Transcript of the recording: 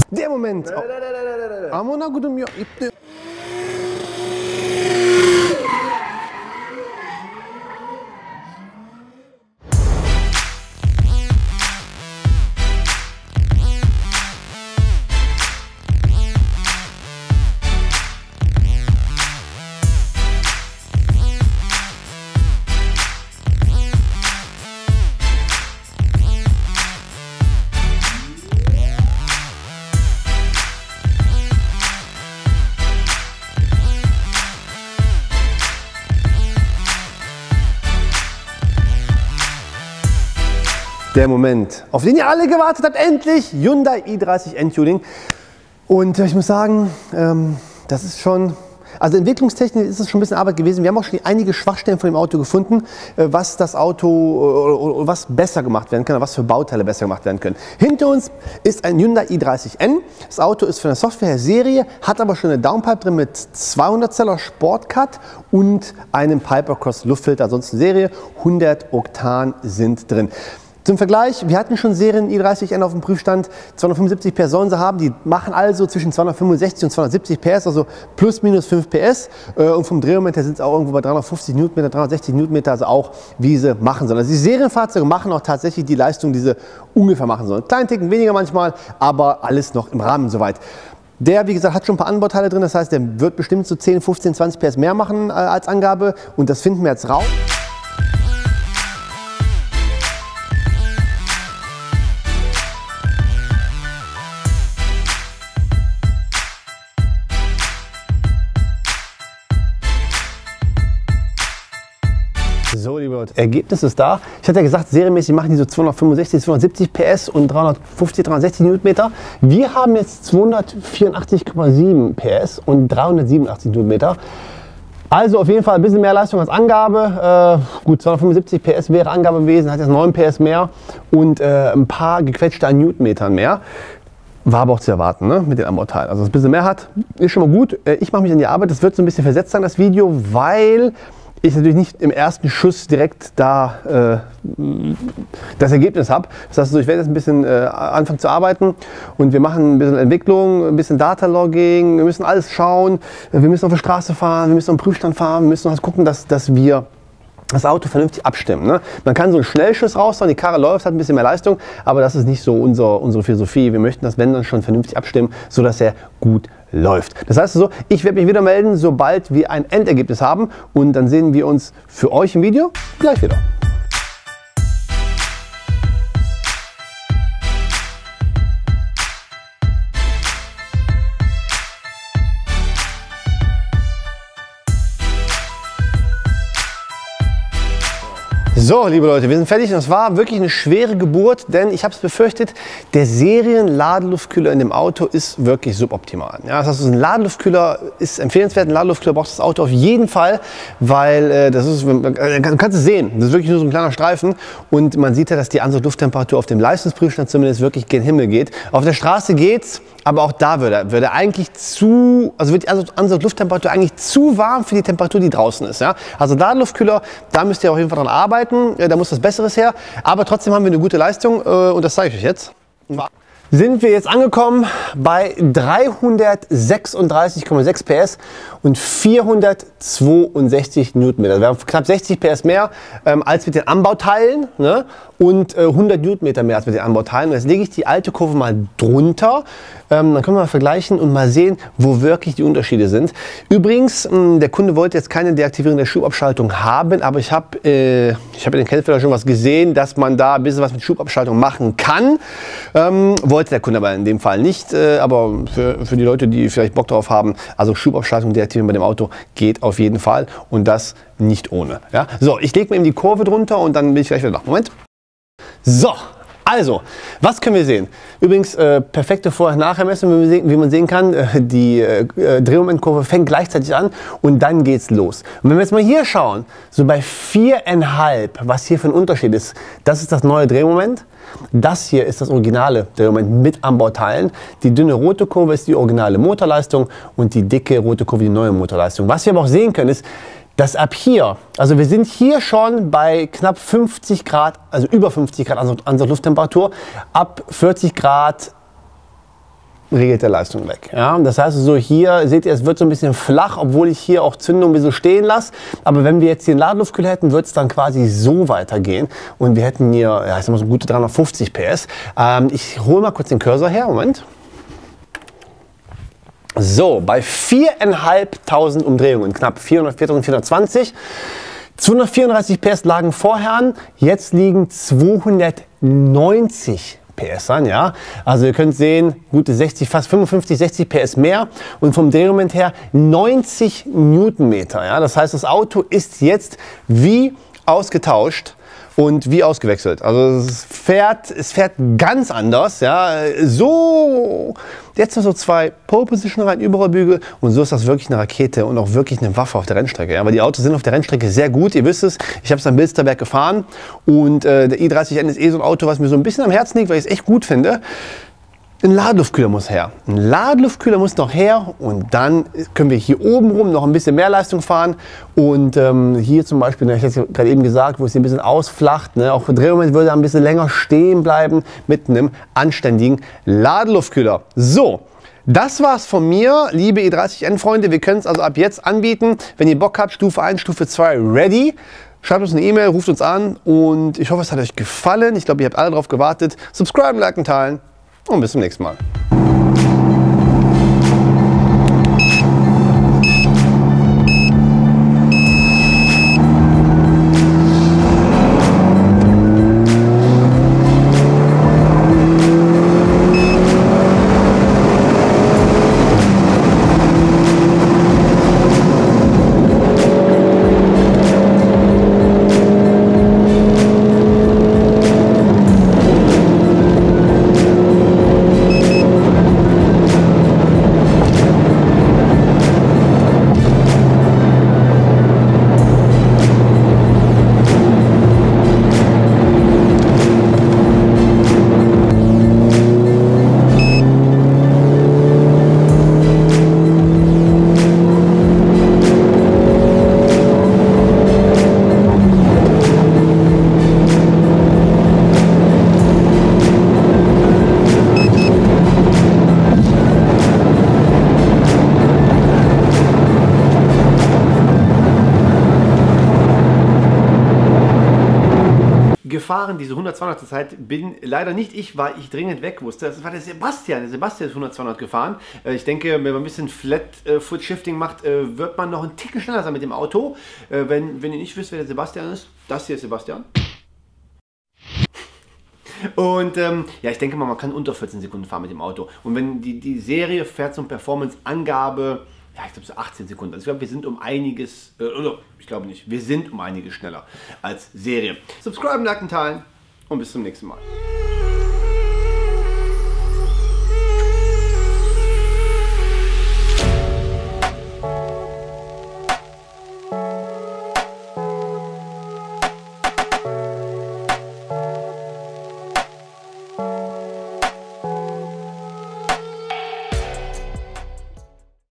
Der Moment. Der Moment, auf den ihr alle gewartet habt, endlich Hyundai i30N Tuning. Und ich muss sagen, das ist schon, also entwicklungstechnisch ist es schon ein bisschen Arbeit gewesen. Wir haben auch schon einige Schwachstellen von dem Auto gefunden, was das Auto, was besser gemacht werden kann, was für Bauteile besser gemacht werden können. Hinter uns ist ein Hyundai i30N. Das Auto ist von der Software her Serie, hat aber schon eine Downpipe drin mit 200 Zeller Sportcut und einem Pipercross Luftfilter, ansonsten Serie. 100 Oktan sind drin. Zum Vergleich, wir hatten schon Serien i30N auf dem Prüfstand, 275 PS sollen sie haben, die machen also zwischen 265 und 270 PS, also plus minus 5 PS. Und vom Drehmoment her sind es auch irgendwo bei 350 Newtonmeter, 360 Newtonmeter, also auch wie sie machen sollen. Also die Serienfahrzeuge machen auch tatsächlich die Leistung, die sie ungefähr machen sollen. Kleinen Ticken weniger manchmal, aber alles noch im Rahmen soweit. Der, wie gesagt, hat schon ein paar Anbauteile drin, das heißt, der wird bestimmt so 10, 15, 20 PS mehr machen als Angabe und das finden wir jetzt raus. So, liebe Leute, Ergebnis ist da. Ich hatte ja gesagt, serienmäßig machen die so 265, 270 PS und 350, 360 Newtonmeter. Wir haben jetzt 284,7 PS und 387 Newtonmeter. Also auf jeden Fall ein bisschen mehr Leistung als Angabe. Gut, 275 PS wäre Angabe gewesen, hat jetzt 9 PS mehr und ein paar gequetschte Newtonmetern mehr. War aber auch zu erwarten, ne? Mit den Anbauteilen. Also, dass es ein bisschen mehr hat, ist schon mal gut. Ich mache mich an die Arbeit. Das wird so ein bisschen versetzt sein, das Video, weil ich natürlich nicht im ersten Schuss direkt da das Ergebnis habe. Das heißt, ich werde jetzt ein bisschen anfangen zu arbeiten und wir machen ein bisschen Entwicklung, ein bisschen Datalogging, wir müssen alles schauen, wir müssen auf der Straße fahren, wir müssen auf den Prüfstand fahren, wir müssen halt gucken, dass wir das Auto vernünftig abstimmen. Ne? Man kann so einen Schnellschuss raushauen, die Karre läuft, hat ein bisschen mehr Leistung, aber das ist nicht so unsere Philosophie. Wir möchten das, wenn dann schon vernünftig abstimmen, sodass er gut läuft. Das heißt also, ich werde mich wieder melden, sobald wir ein Endergebnis haben und dann sehen wir uns für euch im Video gleich wieder. So, liebe Leute, wir sind fertig. Das war wirklich eine schwere Geburt, denn ich habe es befürchtet, der Serien-Ladeluftkühler in dem Auto ist wirklich suboptimal. Ja, das heißt, ein Ladeluftkühler ist empfehlenswert. Ein Ladeluftkühler braucht das Auto auf jeden Fall, weil das ist, du kannst es sehen, das ist wirklich nur so ein kleiner Streifen und man sieht ja, dass die Ansatz-Lufttemperatur auf dem Leistungsprüfstand zumindest wirklich gen Himmel geht. Auf der Straße geht's, aber auch da würde eigentlich wird die Ansatz-Lufttemperatur eigentlich zu warm für die Temperatur, die draußen ist. Ja? Also Ladeluftkühler, da müsst ihr auf jeden Fall dran arbeiten. Da muss was Besseres her, aber trotzdem haben wir eine gute Leistung und das zeige ich euch jetzt. Sind wir jetzt angekommen bei 336,6 PS und 462 Newtonmeter. Wir haben knapp 60 PS mehr als mit den Anbauteilen, ne? Und 100 Newtonmeter mehr als mit den Anbauteilen. Und jetzt lege ich die alte Kurve mal drunter. Dann können wir mal vergleichen und mal sehen, wo wirklich die Unterschiede sind. Übrigens, der Kunde wollte jetzt keine Deaktivierung der Schubabschaltung haben, aber ich habe in den Kennfelder schon was gesehen, dass man da ein bisschen was mit Schubabschaltung machen kann. Wollte der Kunde aber in dem Fall nicht, aber für die Leute, die vielleicht Bock drauf haben, also Schubabschaltung deaktivieren bei dem Auto geht auf jeden Fall und das nicht ohne. Ja? So, ich lege mir eben die Kurve drunter und dann bin ich gleich wieder da. Moment. So, also, was können wir sehen? Übrigens, perfekte Vorher-Nachher-Messung, wie man sehen kann. Die Drehmomentkurve fängt gleichzeitig an und dann geht's los. Und wenn wir jetzt mal hier schauen, so bei 4,5, was hier für ein Unterschied ist, das ist das neue Drehmoment. Das hier ist das originale Drehmoment mit Anbauteilen. Die dünne rote Kurve ist die originale Motorleistung und die dicke rote Kurve die neue Motorleistung. Was wir aber auch sehen können ist, dass ab hier, also wir sind hier schon bei knapp 50 Grad, also über 50 Grad Ansatz-Lufttemperatur, ab 40 Grad regelt der Leistung weg. Ja? Das heißt so, hier seht ihr, es wird so ein bisschen flach, obwohl ich hier auch Zündung ein bisschen stehen lasse. Aber wenn wir jetzt hier einen Ladeluftkühler hätten, würde es dann quasi so weitergehen. Und wir hätten hier, ja, ich sag mal so gute 350 PS. Ich hole mal kurz den Cursor her, Moment. So, bei 4.500 Umdrehungen, knapp 4.420. 234 PS lagen vorher an, jetzt liegen 290 PS an, ja. Also ihr könnt sehen, gute 60, fast 55, 60 PS mehr und vom Drehmoment her 90 Newtonmeter, ja. Das heißt, das Auto ist jetzt wie ausgetauscht und wie ausgewechselt. Also es fährt ganz anders, ja. So, jetzt noch so zwei Pole Position rein, Überrollbügel und so ist das wirklich eine Rakete und auch wirklich eine Waffe auf der Rennstrecke. Ja. Aber die Autos sind auf der Rennstrecke sehr gut, ihr wisst es. Ich habe es am Bilsterberg gefahren und der i30N ist eh so ein Auto, was mir so ein bisschen am Herzen liegt, weil ich es echt gut finde. Ein Ladeluftkühler muss her. Ein Ladeluftkühler muss noch her und dann können wir hier oben rum noch ein bisschen mehr Leistung fahren. Und hier zum Beispiel, ich habe es gerade eben gesagt, wo es hier ein bisschen ausflacht, ne, auch der Drehmoment würde ein bisschen länger stehen bleiben mit einem anständigen Ladeluftkühler. So, das war's von mir, liebe i30N-Freunde. Wir können es also ab jetzt anbieten. Wenn ihr Bock habt, Stufe 1, Stufe 2 ready. Schreibt uns eine E-Mail, ruft uns an und ich hoffe, es hat euch gefallen. Ich glaube, ihr habt alle darauf gewartet. Subscriben, liken, teilen. Und bis zum nächsten Mal. Gefahren, diese 100-200er Zeit bin leider nicht ich, weil ich dringend weg musste. Das war der Sebastian. Der Sebastian ist 100-200 gefahren. Ich denke, wenn man ein bisschen Flat-Foot-Shifting macht, wird man noch einen Ticken schneller sein mit dem Auto. Wenn ihr nicht wisst, wer der Sebastian ist, das hier ist Sebastian. Und ja, ich denke mal, man kann unter 14 Sekunden fahren mit dem Auto. Und wenn die Serie fährt zum Performance-Angabe, ja, ich glaube so 18 Sekunden. Also ich glaube, wir sind um einiges, oder ich glaube nicht, wir sind um einiges schneller als Serie. Subscriben, liken, teilen und bis zum nächsten Mal.